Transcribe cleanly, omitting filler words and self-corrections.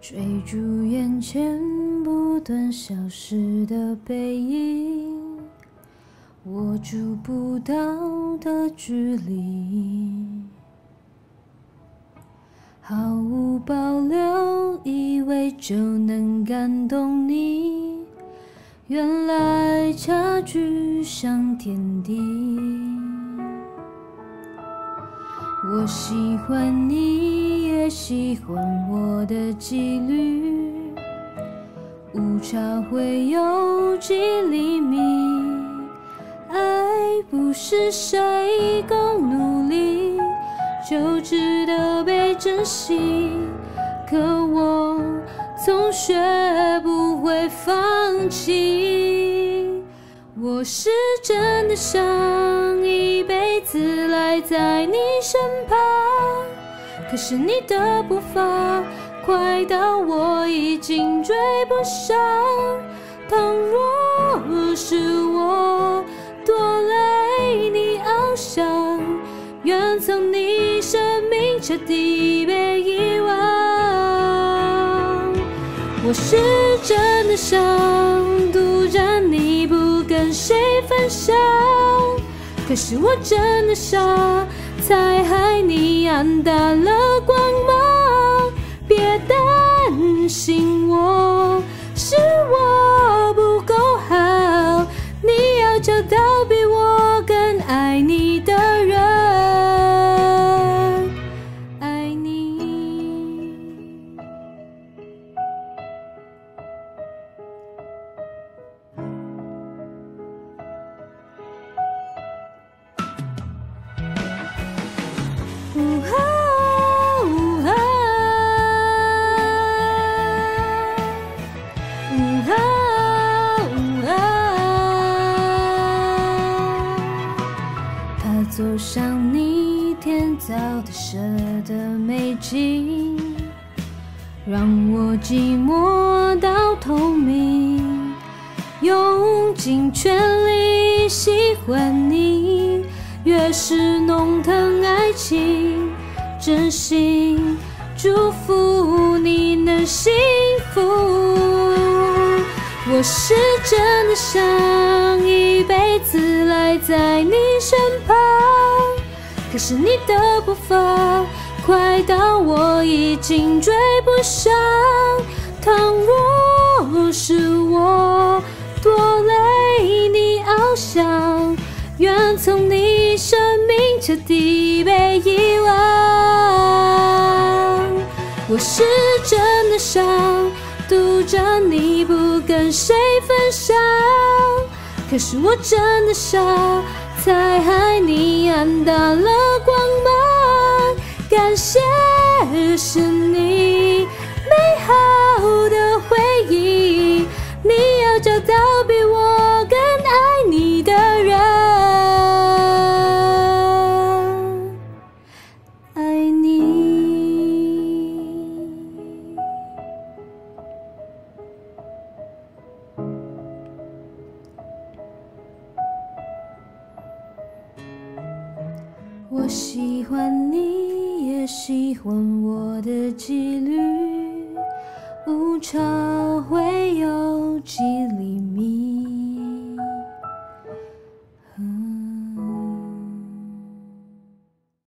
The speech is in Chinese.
追逐眼前不断消失的背影，握住不到的距离，毫无保留，以为就能感动你，原来差距像天地。我喜欢你，也喜欢我的纪律，误差会有几厘米，爱不是谁更努力就值得被珍惜，可我总学不会放弃。我是真的想一辈子赖在你身旁，可是你的步伐快到我已经追不上。倘若是我多累你翱翔，愿从你生命彻底被遗忘。我是真的想独占你不跟谁分享，可是我真的傻，才害你暗淡了光芒。别担心我，是我不够好，你要找到比我更爱你的人，爱你。走上你天造地设的美景，让我寂寞到透明，用尽全力喜欢你，越是弄疼爱情，真心祝福你能幸福。我是真的想一辈子赖在你身旁，可是你的步伐快到我已经追不上。倘若是我多累你翱翔，愿从你生命彻底被遗忘。我是真的想独占你不跟谁分享，可是我真的傻，才害你暗淡了光芒。感谢是你美好的回忆，你要找到比我更爱你的人，爱你。我喜欢你，也喜欢我的纪律，误差会有几